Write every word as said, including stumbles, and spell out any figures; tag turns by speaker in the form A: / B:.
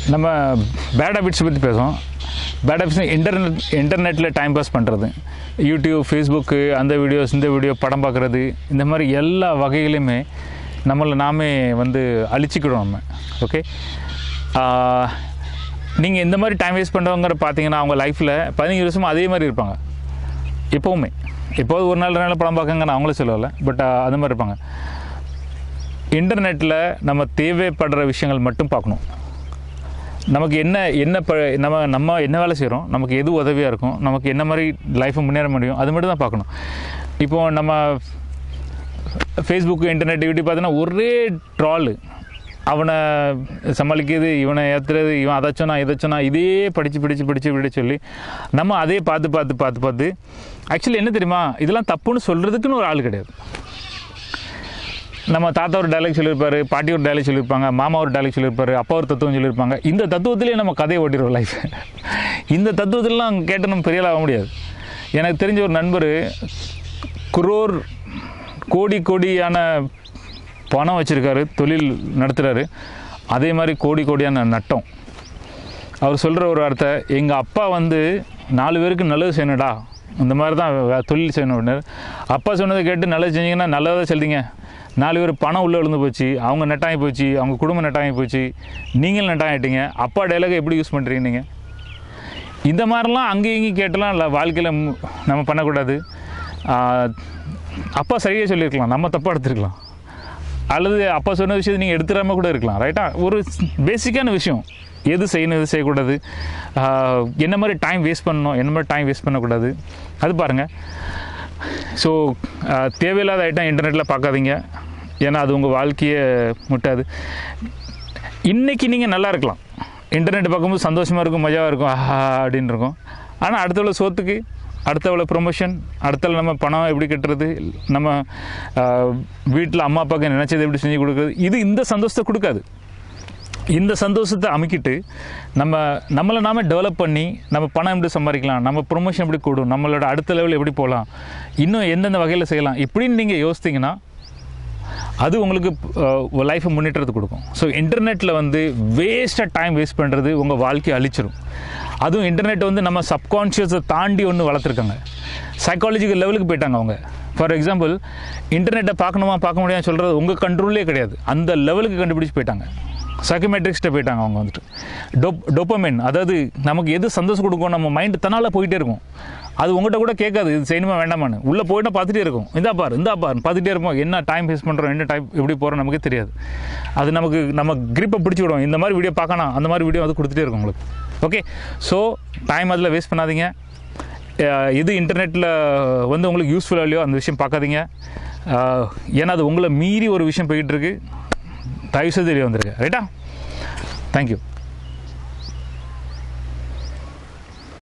A: நம்ம bad habits பற்றி பேசுவோம். பேட் ஹேபிட்ஸ் இன்டர்நெட் இன்டர்நெட்டில் டைம் பாஸ் பண்ணுறது, யூடியூப், ஃபேஸ்புக்கு, அந்த வீடியோஸ், இந்த வீடியோ, படம் பார்க்குறது, இந்த மாதிரி எல்லா வகையிலையுமே நம்மளை நாமே வந்து அழிச்சிக்கிடுவோம் நம்ம. ஓகே, நீங்கள் இந்த மாதிரி டைம் வேஸ்ட் பண்ணுறவங்கிற பார்த்தீங்கன்னா அவங்க லைஃப்பில் பதினஞ்சு வருஷமாக அதே மாதிரி இருப்பாங்க. எப்போவுமே எப்போது ஒரு நாள் ரெண்டு நாள் படம் பார்க்கங்க நான் அவங்களே சொல்லலை, பட் அது மாதிரி இருப்பாங்க. இன்டர்நெட்டில் நம்ம தேவைப்படுற விஷயங்கள் மட்டும் பார்க்கணும். நமக்கு என்ன என்ன ப நம்ம நம்ம என்ன வேலை செய்கிறோம், நமக்கு எது உதவியாக இருக்கும், நமக்கு என்ன மாதிரி லைஃப்பை முன்னேற முடியும், அது மட்டும் தான் பார்க்கணும். இப்போது நம்ம ஃபேஸ்புக்கு, இன்டர்நெட், யூடியூப் பார்த்தீங்கன்னா ஒரே ட்ராலு, அவனை சமாளிக்கிறது, இவனை ஏற்றுறது, இவன் அதை சொன்னா இதை சொன்னா, இதே படித்து படித்து படித்து படித்து சொல்லி நம்ம அதே பார்த்து பார்த்து பார்த்து பார்த்து ஆக்சுவலி என்ன தெரியுமா, இதெல்லாம் தப்புன்னு சொல்கிறதுக்குன்னு ஒரு ஆள் கிடையாது. நம்ம தாத்தா ஒரு டைலாக் சொல்லியிருப்பார், பாட்டி ஒரு டைலாக் சொல்லியிருப்பாங்க, மாமா ஒரு டைலாக் சொல்லியிருப்பார், அப்பா ஒரு தத்துவம் சொல்லியிருப்பாங்க. இந்த தத்துவத்திலே நம்ம கதையை ஓட்டிடுவோம் லைஃப். இந்த தத்துவத்திலலாம் கேட்டு நம்ம பெரிய ஆக முடியாது. எனக்கு தெரிஞ்ச ஒரு நண்பர் குரோர் கோடி கோடியான பணம் வச்சுருக்காரு, தொழில் நடத்துகிறாரு, அதே மாதிரி கோடி கோடியான நட்டம். அவர் சொல்கிற ஒரு வார்த்தை, எங்கள் அப்பா வந்து நாலு பேருக்கு நல்லது செய்யணுடா, இந்த மாதிரி தான் தொழில் செய்யணும் அப்படின்னாரு. அப்பா சொன்னதை கேட்டு நல்லது செஞ்சிங்கன்னா நல்லதாக செல்றீங்க, நாலு பேர் பணம் உள்ளே விழுந்து போச்சு, அவங்க நெட்டாகி போச்சு, அவங்க குடும்பம் நெட்டாகி போச்சு, நீங்களும் நெட்டாகிட்டீங்க, அப்பா டைலாகை எப்படி யூஸ் பண்ணுறீங்க நீங்கள்? இந்த மாதிரிலாம் அங்கேயும் இங்கேயும் கேட்டலாம் இல்லை, வாழ்க்கையில் நம்ம பண்ணக்கூடாது. அப்பா சரியாக சொல்லியிருக்கலாம், நம்ம தப்பாக எடுத்துருக்கலாம், அல்லது அப்பா சொன்ன விஷயத்தை நீங்கள் எடுத்துடாமல் கூட இருக்கலாம். ரைட்டா? ஒரு பேசிக்கான விஷயம், எது செய்யணும் எது செய்யக்கூடாது, என்ன மாதிரி டைம் வேஸ்ட் பண்ணணும், என்ன மாதிரி டைம் வேஸ்ட் பண்ணக்கூடாது, அது பாருங்கள். ஸோ தேவையில்லாத ஐட்டம் இன்டர்நெட்டில் பார்க்காதீங்க, ஏன்னா அது உங்கள் வாழ்க்கையை முட்டாது. இன்றைக்கி நீங்கள் நல்லா இருக்கலாம், இன்டர்நெட் பார்க்கும்போது சந்தோஷமாக இருக்கும், மஜாவாக இருக்கும், ஆஹா அப்படின்னு இருக்கும். ஆனால் அடுத்தவளை சோத்துக்கு, அடுத்தவளை ப்ரொமோஷன், அடுத்தவளை நம்ம பணம் எப்படி கட்டுறது, நம்ம வீட்டில் அம்மா அப்பாவுக்கு நினச்சது எப்படி செஞ்சு கொடுக்குறது, இது இந்த சந்தோஷத்தை கொடுக்காது. இந்த சந்தோஷத்தை அமுக்கிட்டு நம்ம நம்மளை நாம டெவலப் பண்ணி நம்ம பணம் எப்படி சம்பாதிக்கலாம், நம்ம ப்ரொமோஷன் எப்படி கூடும், நம்மளோட அடுத்த லெவல் எப்படி போகலாம், இன்னும் எந்தெந்த வகையில் செய்யலாம், இப்படின்னு நீங்கள் யோசித்தீங்கன்னா அது உங்களுக்கு லைஃப்பை முன்னேற்றத்தை கொடுக்கும். ஸோ இன்டர்நெட்டில் வந்து வேஸ்ட்டாக டைம் வேஸ்ட் பண்ணுறது உங்கள் வாழ்க்கையை அழிச்சிடும். அதுவும் இன்டர்நெட் வந்து நம்ம சப்கான்ஷியஸை தாண்டி ஒன்று வளர்த்துருக்காங்க, சைக்காலஜிக்கல் லெவலுக்கு போயிட்டாங்க அவங்க. ஃபார் எக்ஸாம்பிள், இன்டர்நெட்டை பார்க்கணுமா பார்க்க முடியாது சொல்கிறது உங்கள் கண்ட்ரோல்லே கிடையாது, அந்த லெவலுக்கு கண்டுபிடிச்சி போயிட்டாங்க. சைக்கமெட்ரிக்ஸ்ட்டை போயிட்டாங்க அவங்க வந்துட்டு. டோப் டோப்பமைன், அதாவது நமக்கு எது சந்தோஷம் கொடுக்கும், நம்ம மைண்டு தன்னால் போயிட்டே இருக்கும். அது உங்கள்கிட்ட கூட கேட்காது இது செய்யணுமா வேண்டாமான்னு, உள்ளே போயிட்டால் பார்த்துட்டே இருக்கும், இந்தா பார் இந்தா பார் பார்த்துட்டே இருப்போம். என்ன டைம் வேஸ்ட் பண்ணுறோம், என்ன டைம் எப்படி போகிறோம் நமக்கு தெரியாது. அது நமக்கு நம்ம கிரிப்பை பிடிச்சி விடுவோம், இந்த மாதிரி வீடியோ பார்க்கணும், அந்த மாதிரி வீடியோ அது கொடுத்துட்டே இருக்கும் உங்களுக்கு. ஓகே, ஸோ டைம் அதில் வேஸ்ட் பண்ணாதீங்க. எது இன்டர்நெட்டில் வந்து உங்களுக்கு யூஸ்ஃபுல்லாக இல்லையோ அந்த விஷயம் பார்க்காதீங்க. ஏன்னா அது உங்களை மீறி ஒரு விஷயம் போய்கிட்டு இருக்கு, தயவுசெய்து தெரிய வந்துருக்கு. ரைட்டா? தேங்க்யூ.